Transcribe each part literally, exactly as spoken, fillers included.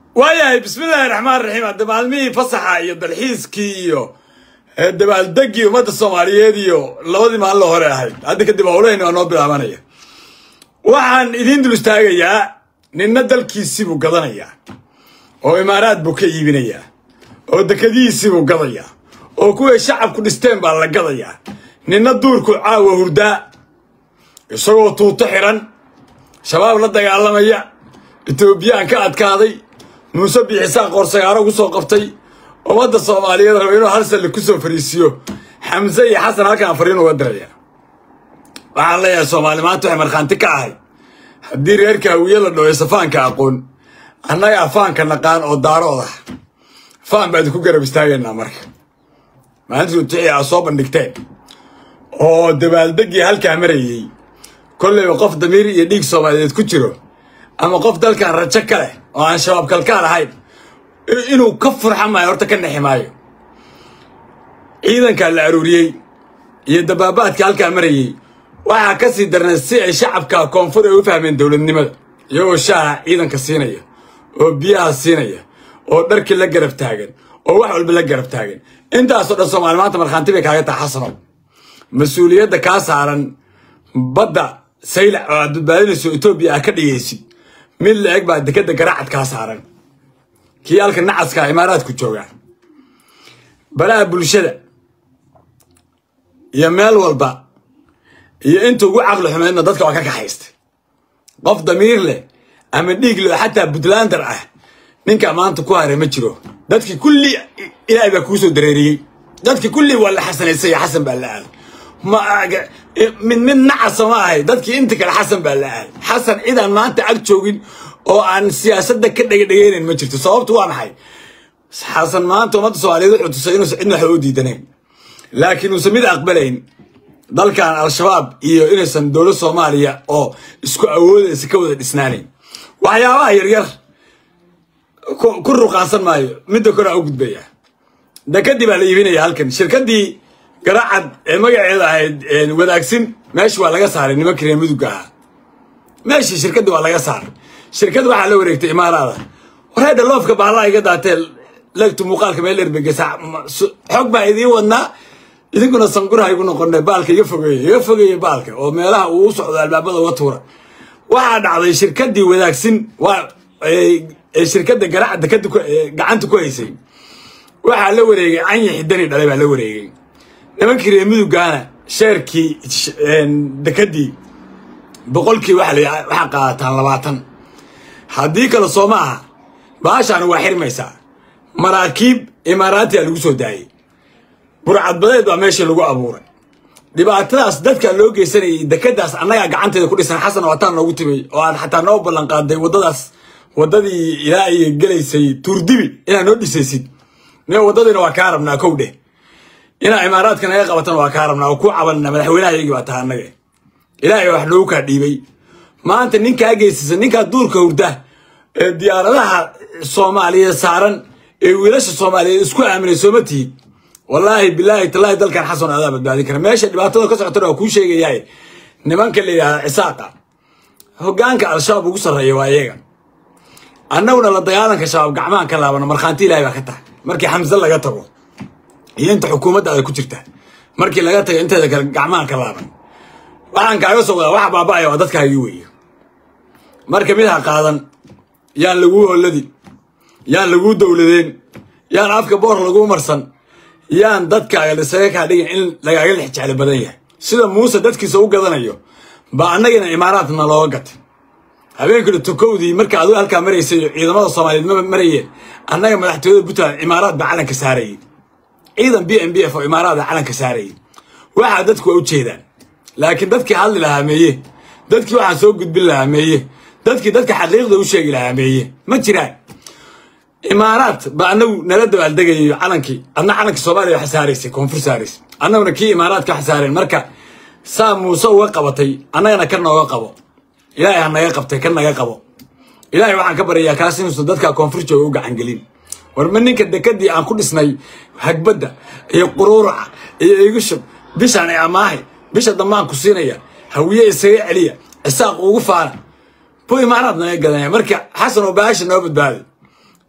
وياي بسم الله الرحمن الرحيم الدبالمي فصحة iyo dalxiiskii iyo dabaaldegii umada Soomaaliyeed iyo labadii maalin hore ahayd hadda kadib hawleyn oo noo bilaabanaya waxaan idin dul istaagayaa ninna dalkiisii buu gadanayaa oo imaaraad buu ka iibinayaa oo dekadiisii buu gadayaa oo kuwa shacabku dhisteen baa la gadayaa ninna duurku caawa hurdaa isagoo tuuto xiran shabaab la dagaalamaya Ethiopian ka adkaaday Muuse Biixisa qorsagaaro ku soo qabtay umada Soomaaliyeed rabo inuu hal sal ku soo fariisiyo Xamza iyo Xasan halkan fariin uga diraya waxa la yahay Soomaali maanta waxay marxanti ka ahay hadii reerka hawiyada dhooy safaanka aqoon annaga afaanka naqaan oo daarooda faan baad ku garab istaagayna marka maanta uu tii soo bandhigteen oo dabaaldegii halka marayay kulli qof damiir iyo dhiig Soomaaliyeed ku jiro ama qof dalkan rajo kale oo aan shabaab kalkaal ahayn inuu ka furxamayo horta ka naximaayo ciidanka la aruuriyay iyo dabaabaadka halka marayay waxa ka sii darnay si ay shacabka koonfur ay u fahmeen dawladnimada iyagoo shaaca ciidanka siinaya oo biyaha siinaya oo dharkii la garab taagan oo wax walba la garab taagan intaas oo dhan Soomaali maanta marxanti bay kaaga taxasano mas'uuliyadda ka saaran badda sayla oo badbaadinayso Itoobiya ka dhigaysid mid la eg baa dekada garaacad ka saaran kii halka nacaska imaaraad ku jooga balaa bulshada iyo meel walba iyo inta ugu caqli xumeedna dadka waa ka kaxaystay qof damiir leh ama dhiig leh xataa Puntlander ah ninka maanta ku haray ma jiro dadkii kulli ilaahay baa ku soo dareeriyay dadkii kulli waa la xasanaysay Xasan baa la aad ma min min nacas ma ahay dadkii inta kale Xasan baa la aad Xasan ciidan maanta ag joogin oo aan siyaasadda ka dhagdhageenin ma jirto sababtu waa maxay Xasan maanta umada Soomaaliyeed wuxuu tusay inuu cidna wax u diidaneen laakiin uu samid aqbalayn dalkan al-shabaab iyo inaysan dawladda Soomaaliya oo isku awoodaysa ka wada dhisnaaneen waxyaabaha yar yar ku ruqaasan maayo midda kore u gudbaya dakadii baa la iibinaya halkan shirkadii garaacad ee magaceeda ahayd wadaagsin meesh waa laga saaray nimanka reer mudug ah meesh shirkadii waa laga saaray shirkadu waxa la wareegtay imaaraada wareeda loofka baala iga daateel lagtu muuqaalka meel erbegesa xog baa idin wadnaa idinkuna sanqura ay ku noqonay baalka iga fogeeyay iga fogeeyay baalka oo meelaha uu u socdo albaabada uga tuura waxa dhacday shirkadii wadaagsin waa ee shirkada garaacad dekada gacanta ku haysay waxa la wareegay aan xidani dhalay baa la wareegay nimankii reer mudugana sheerkii dekadii boqolkii waxa la waxa qaataan labaatan hadii kala Soomaha baashan waa xirmaysa maraakiib imaaraati lagu soo daayay burcad badeed waa meeshii lagu abuuray dhibaatadaas dadka loo geysanayay dekadaas annaga gacanteeda ku dhisan Xasan oo taan loogu timay oo aan xataa noo ballan qaaday wadadaas wadadii ilaa ay galeysay Turdibi inaan noo dhisaysid nee wadadina waa ka rabnaa kowde ina imaaraadka naga qabatan waa ka rabnaa oo ku cabanna madaxweynaha waa taanaga ilaahay wax loo ka dhiibay maanta ninka ageysisa ninka duurka hurda ee diyaaradaha Soomaaliya saaran ee wiilasha Soomaaliyeed isku aaminay Soomaaliyeed wallahi billahi tallahi dalkan Xasan adaa badbaadin kara meesha dhibaatada ka socota oo ku sheegayay nimanka leeyahay Isaaqa hogaanka al-shabaab ugu sareeyo waa iyaga annaguna la dagaalanka shabaab gacmaan ka laabana marxanti ilaahay baa ka tahay markii Xamza laga tago iyo inta xukuumadda ay ku jirta markii laga tago inteeda kale gacmaan ka laaban waxaan kaaga soo wadaa waxa baabaa ay dadka ay weeyay marka mid ha qaadan yaan lagu hooladi yaan lagu dawladeen yaan afka boor lagu marsan yaan dadka ay isaga ka dhigin in lagaaga lix jecel badan yahay sida Muuse dadkiisa u gadanayo ba annagina imaaraadna loo gatay habeenkii tukowdii marka aad halka mareysay ciidamada Soomaaliyeed ma marayeen annaga madaxtooyada Puntland imaaraad ba calanka saaray ciidan B M B F oo imaaraad calanka saaray waxa dadku u jeedaan laakiin dadkii hadli lahaa meeye dadkii waxa soo gudbin lahaa meeye dadkii dadka xaqiiqda u sheegi lahaa meeye ma jiraan imaaraad ba anagu nala dabaaldagayo calankii adna calanka Soomaaliya waxa saaraysay koonfur saaraysay annaguna kii imaaraad ka xasaareen marka saa Muuse uga qabatay annagana ka nooga qabo ilaahay naga qabtay ka naga qabo ilaahay waxaan ka bariyaa kaas inuu dadka koonfur jooga u gacan gelin war ma ninka dekadii aan ku dhisnay hagbada iyo quruuraca iyo igu shub bishan ay amaahay bisha damaan ku siinaya hawiye isaga celiya isaaq ugu faara buu imaaraad naga gadanaya marka Xasan oo baasha noo badbaaday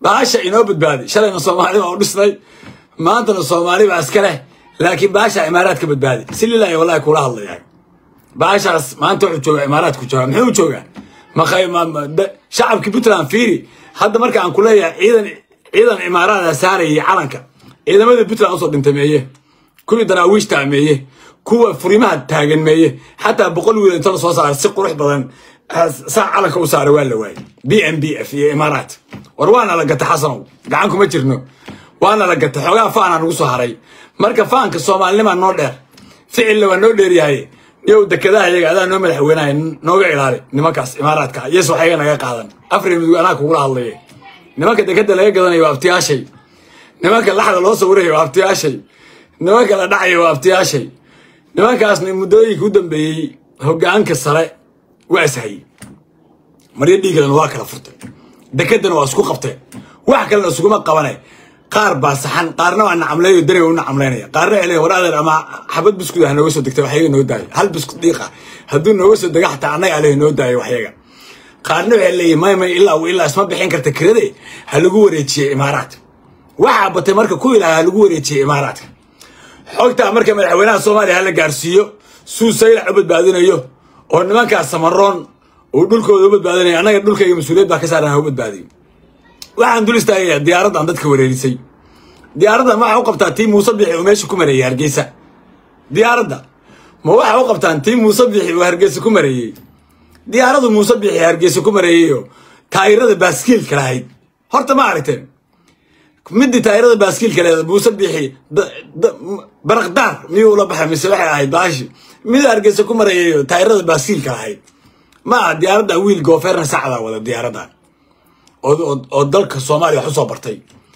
baasha inoo badbaadi shalayna Soomaali waa u dhisnay maantana Soomaali baa iska leh laakiin baasha imaaraadka badbaadi si lillahi wallahi kula hadlayaa baashaas maanta wuxuu joogaa imaaraadku joogaa muxuu joogaa ma khayma shacabki Puntland fiiri hadda marka aan ku leeyahay ciidan ciidan imaaraadka saarayay calanka ciidamada Puntland soo dhintameeyay kulli daraawiish taameeyay kuwa furimaha taagan meeyay hatta boqol wiil inta soo saaray si qurux badan saa calanka u saaray waa la waayay B M B F iyo imaaraat war waana la gata xasanow gacan kuma jirno waana la gata xogaa faan aan ugu soo haray marka faanka Soomaalnima noo dheer ficil waa noo dheer yahay yow dekadaha iyaga adaa noo madaxweynahay nooga ilaali nimankaas imaaraadka yes waxay naga qaadan afar mid anaa kugu hadlayay nimanka dekada laga gadanayo abtiyaashay nimanka laxda loo soo wareeyo abtiyaashay nimanka la dhacayo abtiyaashay nimankaasna muddooyinka u dambeeyay hoggaanka sare waa sahay mariya dhiigana waa kala furtay dekadana waa isku qabtay wax kale isugu ma qabanay qaar baa saxan qaarna waa nacamleeyo dareey u nacamleynaya qaarna ilaa waraadar ama xabad biskud ah nooga soo degtay waxay noo daay hal biskud diiqa haduu nooga soo daga xataa anaga ilaa noo daay waxyaga qaarna waxay leeyahay may may ilaa ilaa isma bixin karta kirade ha lagu wareejiyay imaaraat waxa batay marka ku ilaa ha lagu wareejiyay imaaraat xogta marka madaxweynaha Soomaaliya la gaarsiiyo suusayla cubad baadinayo oo nimanka samaroon oo dhulkooda u badbaadinay anaga dhulkayga mas'uuliyad baa ka saaran u badbaadiyo waxaan dul istaagay diyaaradan dadka wareerisay diyaarada ma waxa u qabtaa tii Muuse Bixi oo meesha ku mareeyay Hargeysa diyaarada ma waxa u qabtaan tii Muuse Bixi oo Hargeysa ku mareeyay diyaaradu Muuse Bixi Hargeysa ku mareeyo taayirada baaskiil kala hayd horta ma aragteen mid taayirada baaskiil kala Muuse Bixi barqdar miyuu la baxay mise waxa ahayd baashi mid Hargeysa ku mareeyo taayirada baaskiil kala hayd ma diyaarada wiil gooferna saacada wada diyaarada oo dalka Soomaaliya wax soo bartay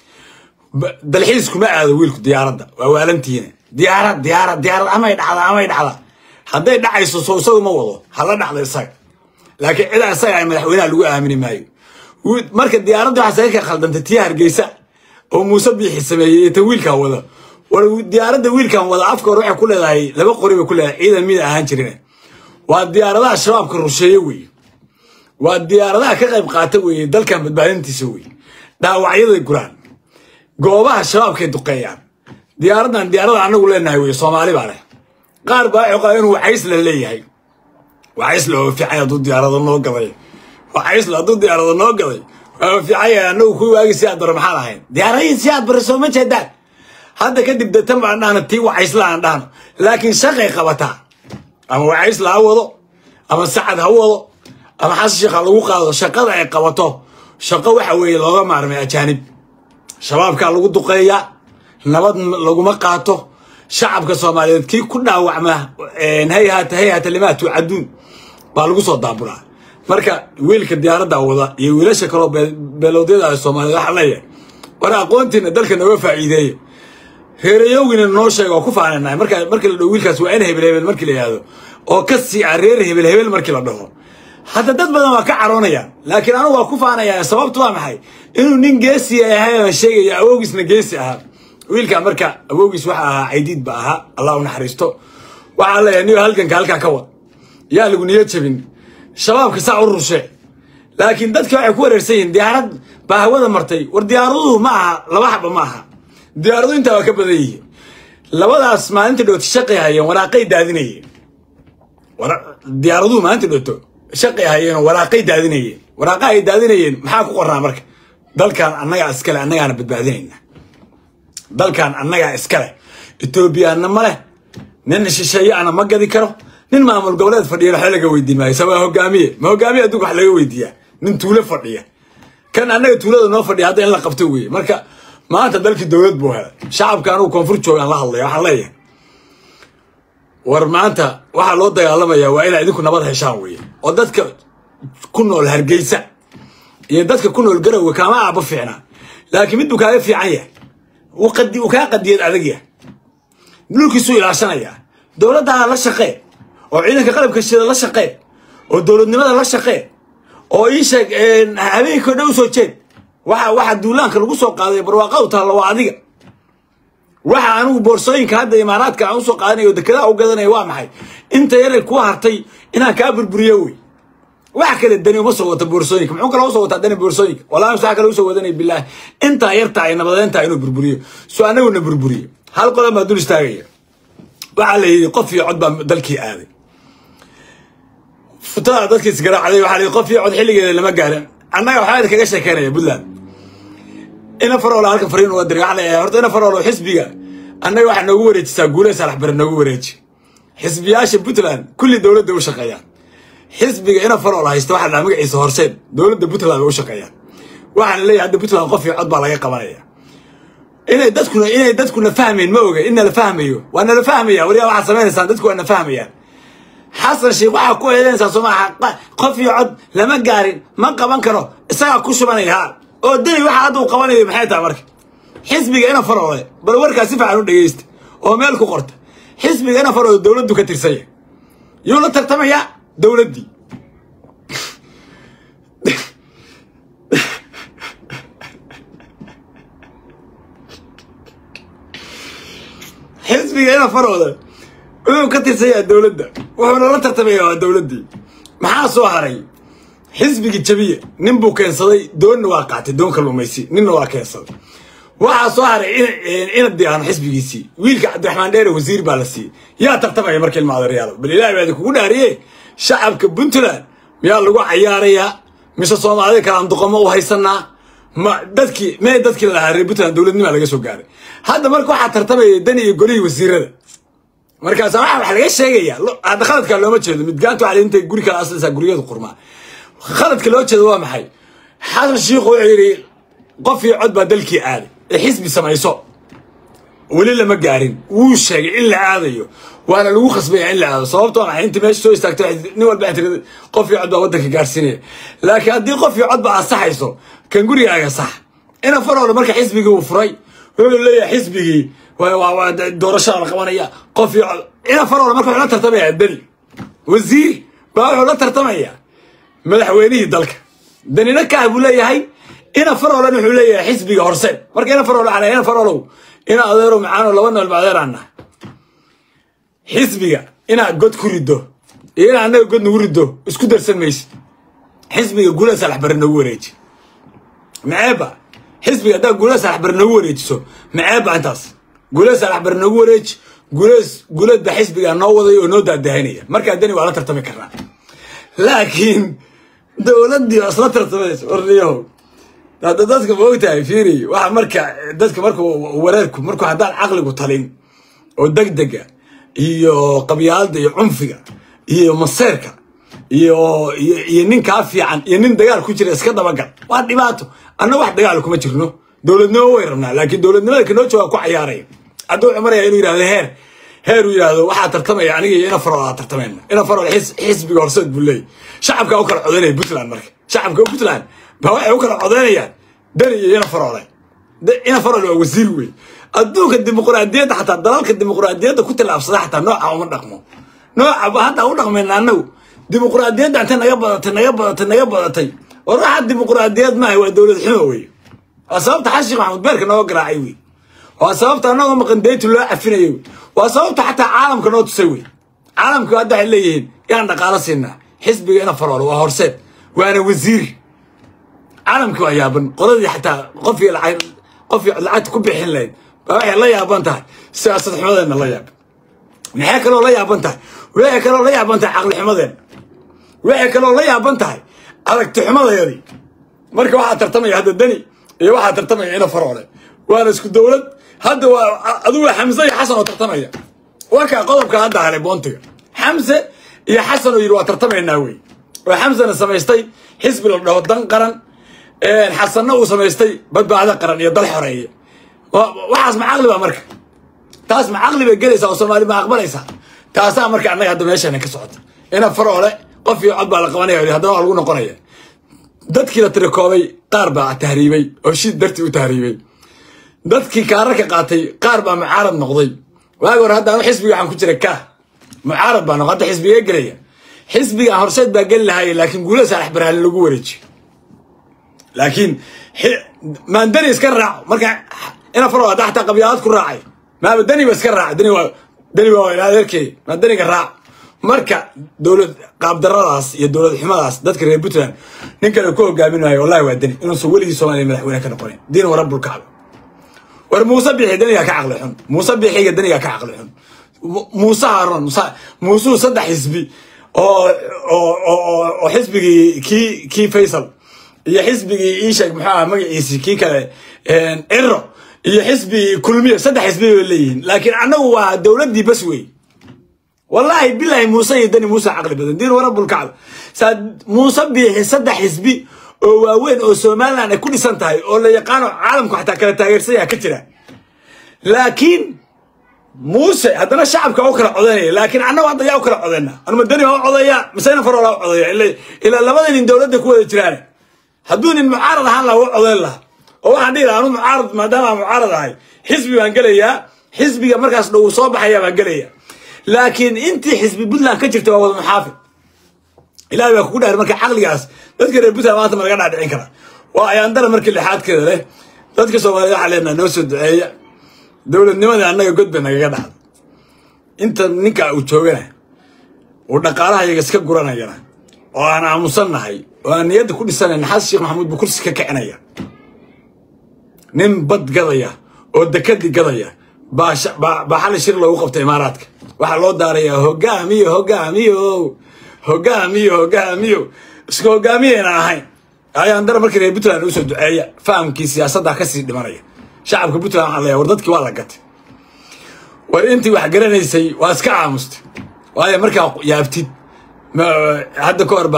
dalxiis kuma aado wiilku diyaaradda waa waalantiina diyaarad diyaarad diyaarad ama ay dhacda ama ay dhacda haday dhacayso soo soo ma wado hala dhacda isaga laakiin cid asaga ay madaxweynaha lagu aamini maayo marka diyaaradda waxa ay ka khaldantay tii Hargeysa oo Muuse Bixi sameeyay ta wiilka wada war diyaaradda wiilkan wada afka hore waxa ku leedahay laba qori ku leedahay ciidan mid ahaan jireen waa diyaaradaha shabaabka rusheeyay way waa diyaaradaha ka qayb qaatay way dalkan badbaadintiisa way dhaawacyada guraan goobaha shabaabka duqeeyaan diyaaradan diyaarada anagu leenahay way Soomaali baa leh qaar baa ay qoyeen waxa isla leeyahay waxa isla oo fiicay dad diyaarada noo gaday waxa isla dad diyaarada noo gaday waa fiicay anagu ku waagi si aad maxaa lahayn diyaarada si aad barso ma jeedaan hadda kadib dadtan baan dhahna tii waxa isla aan dhahno laakiin shaqay qabata ama waxa isla wado ama saacad ha wado ama xashiiqa lagu qaado shaqada ay qabato shaqo waxa weeye looga maarmay ajaanib shabaabka lagu duqeeyaa nabad lagu ma qaato shacabka Soomaaliyeed kii ku dhaawacma een hay'ad hay'ad limaatu aduun baa lagu soo daaburaa marka wiilka diyaaradda wada iyo wiilasha kale beeloodyada Soomaaliyeed waxa leeyahay war aqoontina dalka naga faa'iideeyo heerayowgina noo sheego ku faananay marka marka la dhaw wiilkaas waa in hebel hebel markii la yiraahdo oo ka sii areer hebel hebel markii la dhaho hada dad badan waa ka caroonayaan laakiin anu waa ku faanayaa sababtu waa maxay inuu nin geesi yahay ama sheegay awoogisna geesi ah wiilka marka awoogis waxa ahaa ciidid ba aha Allah u naxariisto waxa la yahay halkan ka halka ka wad yaa lagu niyad jabin shabaabka saa u rushe laakiin dadka waxay ku wareersan diyaarad baa hawada martay war diyaaraduhu ma aha laba xaba ma aha diyaaradu inta waa ka badan yihiin labadaas maalinta dhooti shaqeeyeen waraaqay daadinayeen wara diyaaraduhu maalinta dhooto shaqeeyeen waraaqay daadinayeen waraaqay daadinayeen maxaa ku qornaa marka dalkan annaga iskale annagaana badbaadinayna dalkan annaga iskale Ethiopia-na ma leh nin shisheeye ana ma gadi karo nin maamul goboleed fadhiya waxa laga weydiin maayo sabab hogaamiye ma hogaamiye adduunka wax laga weydiiyaa nin tuulo fadhiya kan annaga tuulada noo fadhiya hadda in la qabto weey marka maanta dalkii dawlad buu helay shacabkan uu koonfur joogan la hadlay waxa leeyahay war maanta waxa loo dagaalamayaa waa in idinku nabad heshaan weey oo dadka ku nool Hargeysa iyo dadka ku nool Garowe kama aaba fiicna laakiin mid buu kaaga fiican yahay وقد وكان قد يدعي ملك سوء العشانية دولة على لا شقة وعينك قلب كشيء لا شقة والدولة نمدا لا شقة وإيش هذي كده وسوتشين واحد واحد دولان كانوا بيسوق على برواقة وطلع وعدية واحد عنو بورصين كهذا إمارات كانوا بيسوق على وده كذا وكذا نيوام حي أنت يا الكوارتي إنها كابر بريوي واحد الدنيا وصوت بورسونيك معون كلا وصوت الدنيا بورسونيك والله مش كلا وصوت الدنيا بالله أنت يرتع إن بدل أنت إنه بربريه سو أنا وإنه بربريه هل قلنا ما دون استاجية وعلى قفي عضب دلكي هذه فتاة دلكي سجرا عليه وعلى قفي عض حلقة لما قال أنا وحالك كيش كان يا بالله إنا فرولة هالك فرين ودري على هرت إنا فرولة حسبية أنا واحد نقول تساقوله سرح بر نقول حسبياش بوتلان كل دولة دول شقيان حسبي إنا فرولة يستوحى على مقعيس هرسين دولة بوتلان دول شقيان واحد اللي عنده بوتلان قفي عضب على قبايا إنا دتكنا إنا دتكنا فاهمين موجة إنا لفهميه وأنا لفهميه وليه واحد سمعني سان دتكنا أنا فاهميه حصل شيء واحد كوي إذا إنسان سمع قفي عض لما قارن ما قبان كانوا الساعة كوش من الهار أو الدنيا واحد عضو قواني بحياتها مرك حسبي أنا فرولة بل وركا سيف عنو دقيست أو مالكو قرط حسبي أنا فرولة الدولة دو كتير سيء يولا ترتمع يا دولة دي حسبي أنا فرولة ولو كتير سيء الدولة ده وحنا لا ترتمع يا الدولة دي محا سوهري حسبي جبية نمبو كان صدي دون واقعتي دون كلميسي نين واقع صدي waxaa soo haray in in diiran xisbigiisi wiilka Cabdiraxmaan Dheere wasiir baa la siiyay yaa tartamay markii ilmaadareeyada bal ilaahay baad ku dhaariyay shacabka Puntland miyaa lagu ciyaaraya mise Soomaalida kala anduqamo u haysanaa ma dadkii ma dadkii la haray Puntland dawladnimo laga soo gaaray hadda markii waxa tartamay dan iyo golihii wasiirada markaas waxa wax laga sheegaya hada khaladka looma jeedo midgaantu waxay intay guri kala asalisa guriyada qurma khaladka loo jeedo waa maxay xasan sheekh oo yiri qof iyo cod baa dalkii aadi حزب سمايسو ولي لما قارين وشاق إلا عاديو وانا لو خصبي إلا عادي صوبته أنا أنت ماشي سوي استكتر نول بعت قفي عضبة ودك قارسيني لكن أدي قفي عضبة على الصح يسو كان قولي يا صح أنا فرع ولا مركز حزبي جو فري يقول لي حزبي و دور الشهر القوانية قفي أنا فرع ولا مركز ولا ترتمي الدني وزير بقى ولا ترتمي ملحويني دلك دني نكع بقول لي هاي إنا فرولة نحولية حزبي هرسين مركي إنا فرولة على إنا فرولة إنا أديروا معانا لو أنه البعضير عنا حزبي إنا قد كريدو إنا عنا قد نوريدو اسكو درسن ميس حزبي قولة سالح برنوريج معابا حزبي دا قولة سالح برنوريج سو معابا انتاس قولة سالح برنوريج قولة قولة دا حزبي نوضي ونودا الدهانية مركي الدهاني وعلا ترتمي كرنا لكن دولة دي أصلا ترتميش ورنيهم هذا دتك بوقتها فيري واحد مركع دتك مركو وراركم مركو هذا العقل قتالين ودقدقة هي قبيلة هي عنفية هي مصيرك هي هي نين كافي عن هي نين دجال كوتشر اسكت بقى واحد دباته أنا واحد دجال كم تشرنو دولتنا ويرنا لكن دولتنا لكن نوتشوا كوا عيارين عدو عمر يعني يرى هير هير ويرى واحد ترتمي يعني أنا فرع ترتمينا أنا فرع حس حس بقرصد بالله شعبك أوكل عذري بطلان مرك شعبك بطلان بواحد أوكل عذري دني أنا فرع أنا فرع وزير وي أدوك الديمقراطية حتى الدلالك الديمقراطية كنت اللي أفصح حتى نوع أو نقمه نوع هذا أو نقم من أنه ديمقراطية ده تنيبض تنيبض تنيبض تي وراح الديمقراطية ما هو الدولة الحموي وصابت حشي محمود بارك أنا وقرا عيوي وصابت أنا ما قنديت له أفنيوي وصابت حتى عالم كانوا تسوي عالم كانوا ده اللي يعني قارسنا حزبي أنا فرع وهرسات وأنا وزير عالم كوا يابن قرضي حتى قفي العين قفي العاد كوبي حلين بقى الله يابن تاع سياسة حمدان الله ياب نحكي له الله يابن تاع ولا كانوا الله يابن تاع عقل حمدان ولا كانوا الله يابن تاع على تحمد هذه مركب واحد ترتمي هذا الدني إيه واحد ترتمي هنا فرعنا وأنا اسكت دولة هذا أدوه حمزة حسن وترتمي وكا قلب كان هذا على بونتي حمزة يا حسن ويروح ترتمي النووي وحمزة نسميستي حزب الله ودن قرن حسنا وسميستي بدبع هذا قرن يضل حرية وحاس معقلبة مركب تاس معقلبة جلسة وصومالي ما أقبليسها تاسا مركب عنا هذا ماشي أنا كسعد هنا فرعنا قفي عضب على قوانية هذا هو القانون قرية دتك لا تركوبي قاربة تهريبي أو شيء درتي وتهريبي دتك كارك قاتي قاربة معارض نقضي وأقول هذا حزبي عم كنت ركاه معارض بنا قد حزبي يجري حزبي هرسد بقول هاي لكن قولها سالح برها اللي جورج لكن ما ندني يسكر مركع أنا فروا تحت قبيلات كل راعي ما بدني بس كرع دني و... دني وين هذا كي ما دني كرع marka dowlad qaab daradaas iyo dowlad xumadaas dadka reer Puntland ninka ku hogaaminayo wallahi waa dani inuu soo waligiis Soomaaliya madaxweyne ka noqon diin wa rabbul kacba war Muuse bixi daniga ka aqli xun Muuse bixi daniga ka aqli xun Muuse Haroon Muuse saddex xisbi oo oo oo xisbigi ki ki Faisal iyo xisbigi Ishaq maxaa magaciisa ki kale een Ero iyo xisbi kulmiye saddex xisbi leeyihiin laakiin anagu waa dawladii bas weey والله بالله موسى يدني موسى عقل بدن دين ورب الكعبة ساد موسى بيه صدق حزبي ووين أو سومالنا أنا كل سنة هاي ولا يقانو عالمكم حتى كلا تغير سيا كتيرة لكن موسى هذا الشعب كأوكر عضية لكن أنا وضع يأوكر عضينا أنا مدني هو عضية مسينا فروا عضية إلا إلا لبضن إن دولتك هو تراني هدون المعارضة هلا هو عضية هو عندي أنا معارض ما دام معارض هاي حزبي بانجليا حزبي مركز لو صابح يا بانجليا لكن انت حزب بنتلاند كجرت waa wada maxaafid ilaahay baa ku dhaar marka aqligaas dadka reer Puntland maanta marka dhacin kara waa ayaan dar markii lixaadkeeda leh dadka Soomaaliyeed xaleena noo soo duceeya dawladnimada annaga godba naga dhacdo inta ninka uu joogana oo dhaqaalaha iyaga iska guranayana oo aan aamusanahay oo aan niyada ku dhisanay Xasan Sheekh Maxamuud bu kursi ka kicinaya nin bad gadaya oo dekadi gadaya baasha ba hal shir lagu qabtay Imaaraadka waxa loo daaraya hogaamiyo hogaamiyo hogaamiyo hogaamiyo isku hogaamiyena ahayn ayaan dar markii reer Puntland u soo duceeya fahamkii siyaasadda ka sii dhimanaya shacabka Puntland waxa la war dadkii waa la gatay war intii wax garanaysay waa iska aamustay waayo markaa yaabtid hadda ka horba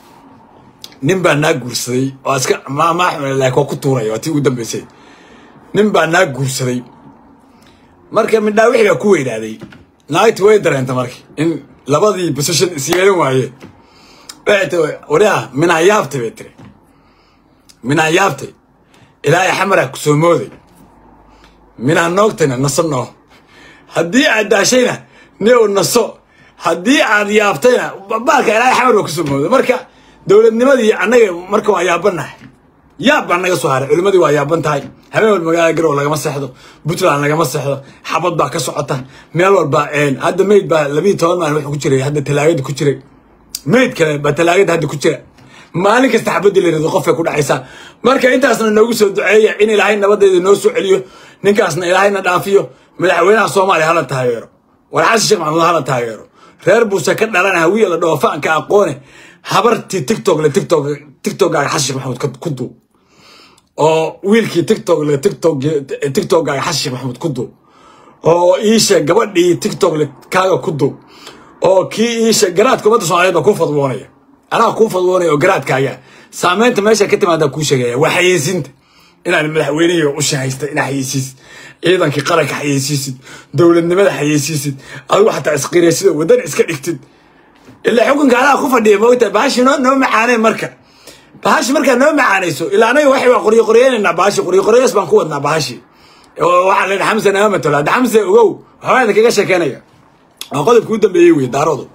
nin baa naag guursaday waa iska ma ma laakiin ku tuuray waa tii u dambeysay nin baa naag guursaday marka mid dhaawixiga ku weynaaday naagti way dareenta markii in labadii position isyeelan waaye baayta wariya min ayaabta beetre min ayaabta ilaahay xamara ku soo mooday min anoogtana nasano hadii aad daashayna neew naso hadii aad yaabtayna baalka ilaahay xamar ku soo mooday marka dawladnimadii anaga marka waa yaabanahay yaab anaga soo haray culimadii waa yaaban tahay habeen magaala garow laga ma seexdo Puntland laga ma seexdo xabad baa ka socota meel walba een hadda meed baa laba iyo toban maalin wax ku jiray hadda talaagada ku jiray meed kale baa talaagada hadda ku jira maalin kasta xabad leeyahay qof ay ku dhacaysa marka intaasna noogu soo duceeya in ilaahay nabadeeda noo soo celiyo ninkaasna ilaahayna dhaafiyo madaxweynaha Soomaaliya hala taageero war Xasan Sheekh Maxamuud hala taageero reer buuse ka dhalan hawiye la dhoofaanka aqoone habarti TikTok la TikTok TikTok ga Xasan Sheekh Maxamuud ku duu oo wiilkii TikTok la TikTok TikTok ga Xasan Sheekh Maxamuud ku duu oo iisha gabadhii TikTok la kaaga ku duu oo kii iisha garaadka umada Soomaaliyeed ku fadwoonaya ana ku fadwoonaya oo garaadkaaga saameynta meesha ka timaada ku sheegaya waxaysinta inaan madaxweynaha u shahaysta in xayisiis ciidankii qaranka xayisiisid dawladnimada xayisiisid adigu xataa isqiiraysid wadan iska dhigtid illa xukunka ala ku fadhiyo moogta baashi noo noo macaanay marka baashi marka noo macaanayso ila anaga waxay waa qoriyo qoriyeenna baashi qoriyo qoriyees baan ku wadnaa baashi waxa la Xamsa naamato la Xamsa ogow waxa kaga sheekeynaya qodobka u dambeeyay way daarodo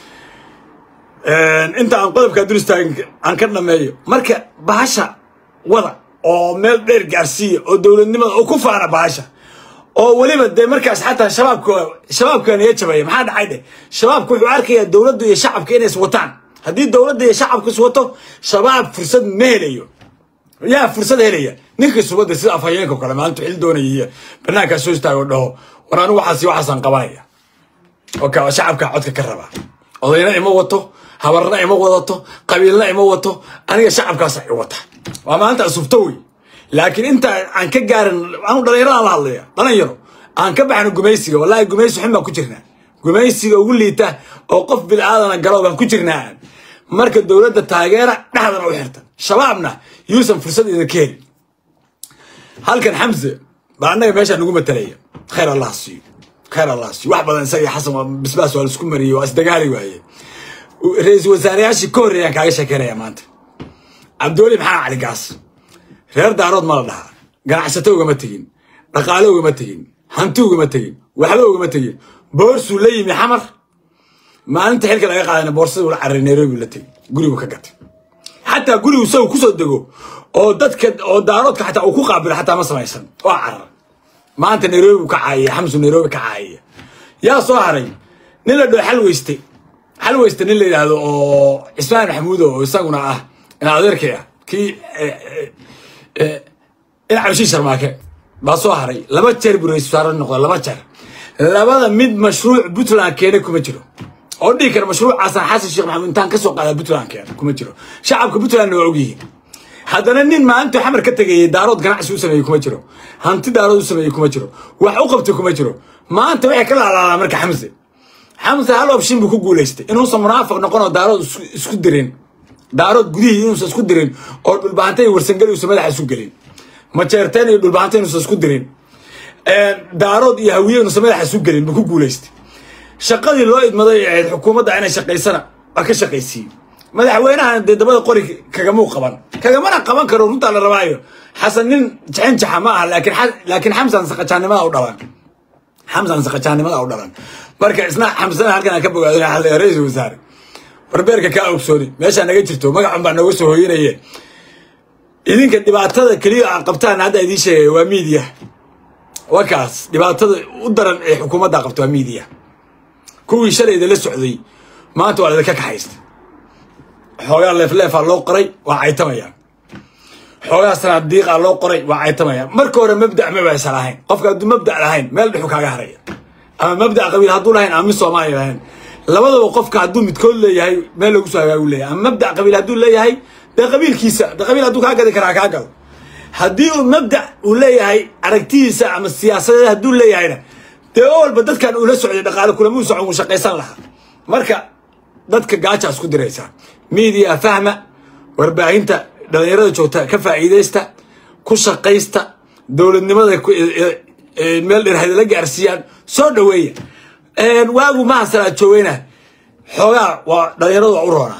een inta aan qodobka duristaan aan ka dhameeyo marka baasha wada oo meel dheer gaarsiiyo oo dawladnimada oo ku faana baasha oo waliba de markaas xataa shabaabku shabaabkan ay jabay maxaa dhacay shabaabku wuxuu arkaya dawladdu iyo shacabka inay iswataan hadii dawladda iyo shacabku iswato shabaab fursad ma helayo yaa fursad helaya ninka subada sida afayeenka kale maanta xil doonayay banaanka soo istaago dhaho war anu waxaas waxaan qabanaya oo ka shacabka codka ka raba odayna ima wato habarna ima wadato qabiilna ima wato aniga shacabkaas ay wata waa maanta asubtooy laakiin inta aan ka gaarin aan dhalinyarada la hadlaya dhalinyaro aan ka baxno gumaysiga wallahi gumaysi xuma ku jirnaa gumaysiga ugu liita oo qof bil aadana galo baan ku jirnaa marka dawladda taageera dhaxdana u xirta shabaabna yuusan fursad idin keen halkan Xamse baa anaga meesha nagu matalaya khayr Allah siiyo khayr Allah siiyo wax badan isaga Xasan bisbaas wala isku mariyo asdagaali waaye ra'iisul wasaarayaashii ka horeeyay kaaga sheekeynaya maanta Abdullahi Maxaa Ali Gaas reer daarood ma la dhaha ganacsato uga ma tagin dhaqaale uga ma tagin hanti uga ma tagin waxba uga ma tagin boorsu leeyimi xamar maalinta xilka laga qaadana boorsada wala carin Nairobi la tagay guriga ka gatay hatta gurigu soo ku soo dago oo dadka oo daaroodka hatta uu ku qaabilo hatta ma samaysan waa carar maanta Nairobi ka caayay Xamsu Nairobi ka caayay yaa soo haray nin la dhoo xal weystay حلو يستني لي هذا عثمان محمود وسقنا اه انا ادركيا كي إن عشرين شرماكه باسو هري لما جير بريس صار النقطة لما جير لما مد مشروع بوتلان كينه كم جرو أودي كان مشروع عشان حاسس الشيخ محمد تان كسوق على بوتلان كينه كم جرو شعبك بوتلان نوعيه هذا نين ما أنت حمر كتجي دارود قناع سوسة يكم جرو هانتي دارود سوسة يكم جرو وعقبتكم جرو ما أنت ويا كلا على أمريكا حمزة حمزة هلا بشين بكو جولست إنه صمرافق نقول دارود سكدرين دارود جديه إنه سكدرين أو بالبعتين ورسنجلي وسماد حسوقلين ما تشرتني يقول بعتين نص كدرين دارود يهويه نص ملح سوقلين بكو جولست شقادي لو مضيع الحكومه انا شقي سنه ka shaqeysii madaxweynaha dabada qori kaga muu qaban kaga mana qaban karo runta la rabaayo xasan nin jicin jaxama ah laakiin laakiin xamsan saqajaanimada u dhalan xamsan saqajaanimada u dhalan marka isna xamsan halkan ka bogaado hal ra'iisul wasaare barbeerka ka ogsooni meesha naga jirto magacan baa nooga soo hooyinayay idinka dhibaatada kaliya aan qabtaan hadda idin sheegay waa media wakaas dhibaatada u daran ee xukuumadda qabto waa media kuwii shalayda la socday maanta waa la ka kaxaystay xoogaa leef leef loo qoray waa caytamayaan xoogaa sanadiiq loo qoray waa caytamayaan marka hore mabda ma baysan lahayn qofka hadduu mabda lahayn meel dhixu kaaga haraya ama mabda qabiil hadduu lahayn ama Soomaali lahayn labadaba qofka hadduu midkood leeyahay meel lagu soo hagaagu leeyahay ama mabda qabiil hadduu leeyahay da qabiilkiisa da qabiil hadduu kaaga karaa kaaga haddii uu mabda uu leeyahay aragtiisa ama siyaasadda hadduu leeyahayna dee walba dadkan uu la socday dhaqaale kula muu socon shaqaysan lahaa marka dadka gaaja isku diraysa media fahma warbaahinta dhalinyarada joogta ka faa'iideysta ku shaqaysta dawladnimada meel dheer hay'ad la gaarsiiyaan soo dhaweeya een waagu ma sala joogayna xogaa waa dhalinyarada u roona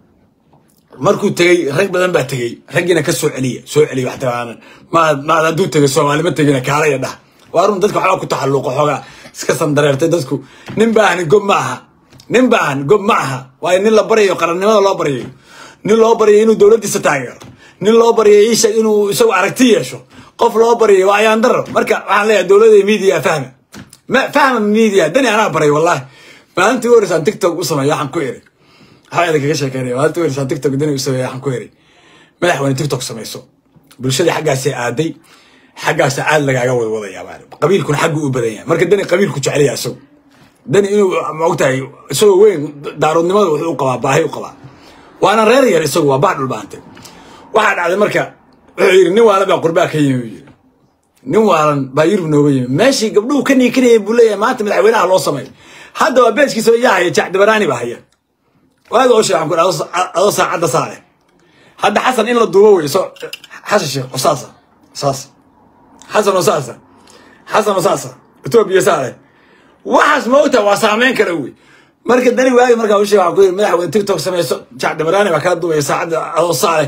markuu tagay rag badan baa tagay ragina ka soo celiya soo celiya wax taaban ma ma haduu tagay Soomaali ma tagayna kaalaya dhah waarun dadka waxa ku taxalluqo xogaa iska sandareertay dadku nin baahan gob maaha nin baahan gob maaha waa nin la barayo qarannimada loo barayo nin loo barayo inuu dawladdiisa taageero nin loo barayo isha inuu isagu aragti yeesho qof loo barayo waa ayaan daro marka waxaan leeyahay dawladda media fahma ma fahma media dani ana baray wallahi maanta warsan TikTok u sameeyo waxaan ku iri hay'adda kaga sheekeynay maanta warsan TikTok dani u sameeyo waxaan ku iri madaxweyne TikTok sameeyso bulshada xaggaas ay aaday xaggaas aad lagaaga wada wadaya baan qabiilkuna xaggu u badan yahay marka dani qabiilku jecel yahay soo dani inuu ma ogtahay soo weyn daaroodnimada wuxuu u qabaa baahi u qabaa waana reer yar isagu waa baadhul baantay waxa dhacday marka wuxuu yiri nin waala baa qurbaa ka yimi nin waalan baa yirb nooga yimi meeshii gabdhuhu ka niikanayay buu leeyahay maanta madaxweynaha loo sameeyay hadda waa beeskiisa yahay jacd baraani baa haya waaga oo sheekan ku dhado saacada saale hadda xasan in la duubo way soo xasan sheekh usaasa usaasa حسن وساسة حسن وساسة توبي سالة وحش موته وسامين كروي مركز دني واجي مركز وشي وعقول ملح تيك توك سمي شعب دبراني وكادو يساعد على الصالح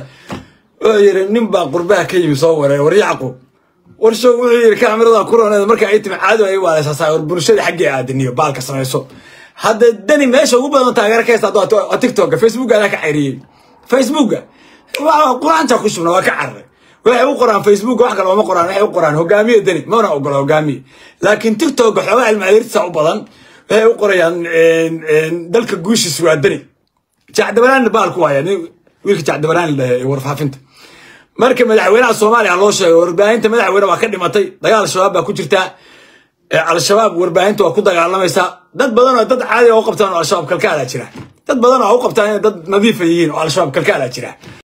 نبى قرباه كي يصور وريعقو ورشو وير كاميرا كورونا مركز عيت عادو ايوه على اساس برشدي حقي عادني بالك سميسو هذا دني ماشي ugu badan taageer ka haysta تيك توك فيسبوك انا ka xiriir فيسبوك waa quraanta ku shubna waa ka carray waxay u qoraan Facebook wax kale oo ma qoraan waxay u qoraan hogaamiye dani ma ona ogol hogaamiye laakiin TikTok waxa ay ilmaayirta u badan waxay u qorayaan dalka guushiis waa dani jacdabaraan baalku waayaan wiilka jacdabaraan warfaafinta marka madaxweynaha Soomaaliya loo sheegay warbaahinta madaxweynaha waa ka dhimatay dagaal shabaab baa ku jirta al-shabaab warbaahinta waa ku dagaalamaysa dad badan oo dad caadi ah oo qabtaan oo al-shabaab kalkaala jira dad badan oo u qabtaan dad nadiif yihiin oo al-shabaab kalkaala jira